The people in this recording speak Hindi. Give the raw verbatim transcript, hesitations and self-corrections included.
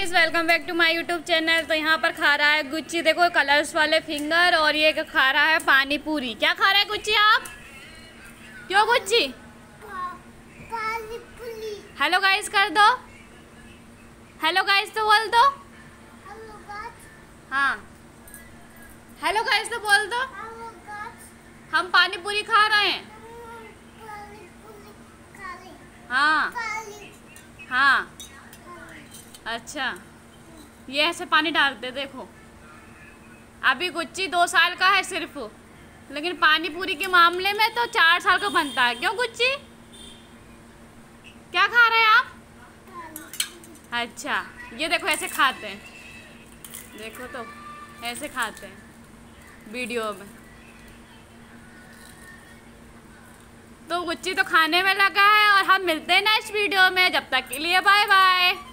Guys, welcome back to my YouTube channel. तो यहाँ पर खा रहा है गुच्ची, देखो कलर्स वाले फिंगर, और ये खा रहा है पानी पूरी। क्या खा रहा है गुच्ची आप? क्यों गुच्ची? पानी पूरी। हेलो गाइस कर दो, हेलो गाइस तो बोल दो। Hello guys. हाँ, हेलो गाइस तो बोल दो। Hello guys. हम पानी पूरी खा रहे हैं। पानी पूरी खा रहे। हाँ पानी। हाँ, अच्छा, ये ऐसे पानी डालते देखो। अभी गुच्ची दो साल का है सिर्फ, लेकिन पानी पूरी के मामले में तो चार साल का बनता है। क्यों गुच्ची, क्या खा रहे हैं आप? अच्छा, ये देखो ऐसे खाते हैं, देखो तो ऐसे खाते हैं वीडियो में। तो गुच्ची तो खाने में लगा है, और हम मिलते हैं नेक्स्ट वीडियो में। जब तक के लिए बाय बाय।